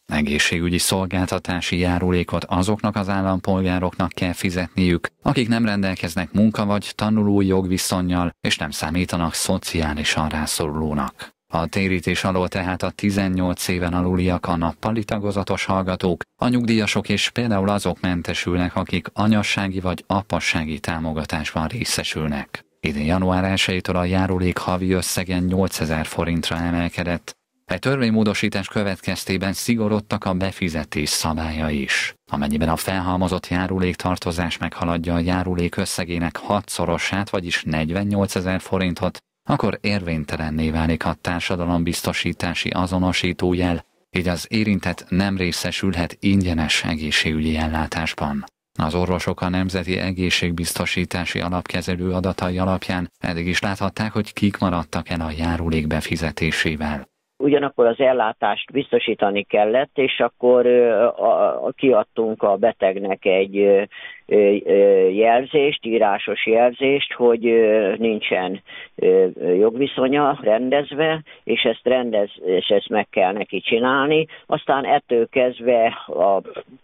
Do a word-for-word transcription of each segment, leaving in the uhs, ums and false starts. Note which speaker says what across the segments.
Speaker 1: Egészségügyi szolgáltatási járulékot azoknak az állampolgároknak kell fizetniük, akik nem rendelkeznek munka vagy tanulói jogviszonnyal, és nem számítanak szociálisan rászorulónak. A térítés alól tehát a tizennyolc éven aluliak, a nappali tagozatos hallgatók, a nyugdíjasok és például azok mentesülnek, akik anyassági vagy apassági támogatásban részesülnek. Idén január elsejétől a járulék havi összegen nyolcezer forintra emelkedett. Egy törvénymódosítás következtében szigorodtak a befizetés szabályai is. Amennyiben a felhalmozott járuléktartozás meghaladja a járulék összegének hatszorosát, vagyis negyvennyolcezer forintot, akkor érvénytelenné válik a társadalombiztosítási azonosítójel, így az érintett nem részesülhet ingyenes egészségügyi ellátásban. Az orvosok a Nemzeti Egészségbiztosítási Alapkezelő adatai alapján eddig is láthatták, hogy kik maradtak el a járulék befizetésével.
Speaker 2: Ugyanakkor az ellátást biztosítani kellett, és akkor a, a, kiadtunk a betegnek egy ö, ö, jelzést, írásos jelzést, hogy ö, nincsen ö, jogviszonya rendezve, és ezt rendez, és ezt meg kell neki csinálni. Aztán ettől kezdve a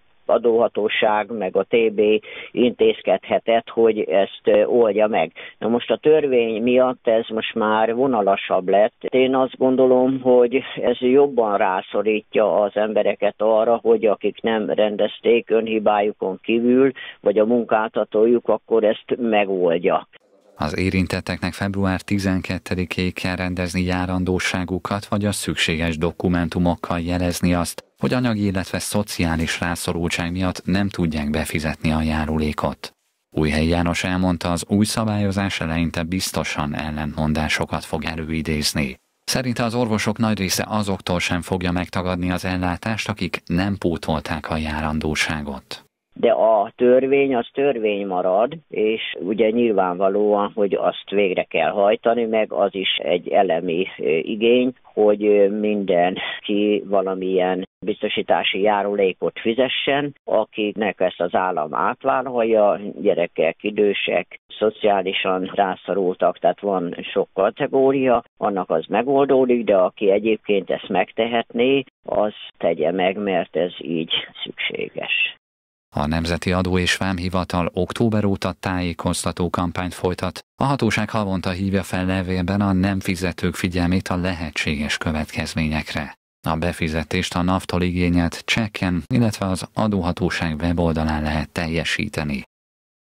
Speaker 2: adóhatóság meg a té bé intézkedhetett, hogy ezt oldja meg. Na most a törvény miatt ez most már vonalasabb lett. Én azt gondolom, hogy ez jobban rászorítja az embereket arra, hogy akik nem rendezték önhibájukon kívül, vagy a munkáltatójuk, akkor ezt megoldja.
Speaker 1: Az érintetteknek február tizenkettedikéig kell rendezni járandóságukat, vagy a szükséges dokumentumokkal jelezni azt, hogy anyagi, illetve szociális rászorultság miatt nem tudják befizetni a járulékot. Újhelyi János elmondta, az új szabályozás eleinte biztosan ellentmondásokat fog előidézni. Szerinte az orvosok nagy része azoktól sem fogja megtagadni az ellátást, akik nem pótolták a járandóságot.
Speaker 2: De a törvény az törvény marad, és ugye nyilvánvalóan, hogy azt végre kell hajtani, meg az is egy elemi igény, hogy mindenki valamilyen biztosítási járulékot fizessen, akiknek ezt az állam átvállalja, gyerekek, idősek, szociálisan rászorultak, tehát van sok kategória, annak az megoldódik, de aki egyébként ezt megtehetné, az tegye meg, mert ez így szükséges.
Speaker 1: A Nemzeti Adó és Vámhivatal október óta tájékoztató kampányt folytat. A hatóság havonta hívja fel levélben a nem fizetők figyelmét a lehetséges következményekre. A befizetést a NAV-tól igényelt csekken, illetve az adóhatóság weboldalán lehet teljesíteni.